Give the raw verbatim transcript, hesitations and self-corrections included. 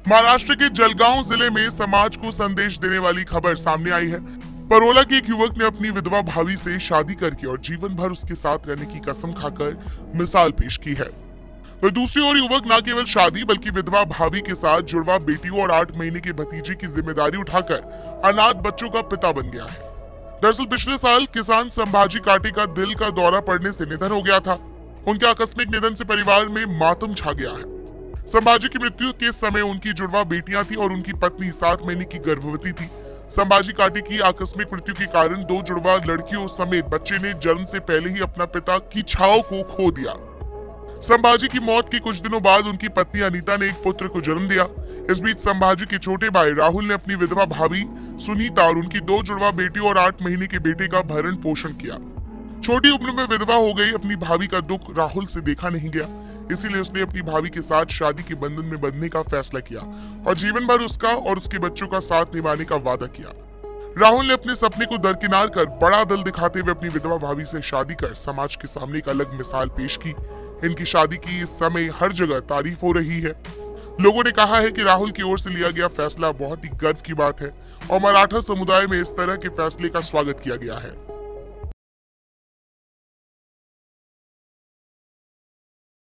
महाराष्ट्र के जलगांव जिले में समाज को संदेश देने वाली खबर सामने आई है। परोला के एक युवक ने अपनी विधवा भाभी से शादी करके और जीवन भर उसके साथ रहने की कसम खाकर मिसाल पेश की है। वह दूसरी ओर युवक न केवल शादी बल्कि विधवा भाभी के साथ जुड़वा बेटियों और आठ महीने के भतीजे की जिम्मेदारी उठाकर अनाथ बच्चों का पिता बन गया है। दरअसल पिछले साल किसान संभाजी काटे का दिल का दौरा पड़ने से निधन हो गया था। उनके आकस्मिक निधन से परिवार में मातम छा गया है। संभाजी की मृत्यु के समय उनकी जुड़वा बेटियां थी और उनकी पत्नी सात महीने की गर्भवती थी। संभाजी काटे की आकस्मिक मृत्यु के कारण दो जुड़वा लड़कियों समेत बच्चे ने जन्म से पहले ही अपना पिता की छाव को खो दिया। संभाजी की मौत के कुछ दिनों बाद उनकी पत्नी अनीता ने एक पुत्र को जन्म दिया। इस बीच संभाजी के छोटे भाई राहुल ने अपनी विधवा भाभी सुनीता और उनकी दो जुड़वा बेटियों और आठ महीने के बेटे का भरण पोषण किया। छोटी उम्र में विधवा हो गई अपनी भाभी का दुख राहुल से देखा नहीं गया, इसीलिए उसने अपनी भाभी के साथ शादी के बंधन में बंधने का फैसला किया और जीवन भर उसका और उसके बच्चों का साथ निभाने का वादा किया। राहुल ने अपने सपने को दरकिनार कर बड़ा दिल दिखाते हुए अपनी विधवा भाभी से शादी कर समाज के सामने एक अलग मिसाल पेश की। इनकी शादी की इस समय हर जगह तारीफ हो रही है। लोगों ने कहा है कि राहुल की ओर से लिया गया फैसला बहुत ही गर्व की बात है और मराठा समुदाय में इस तरह के फैसले का स्वागत किया गया है।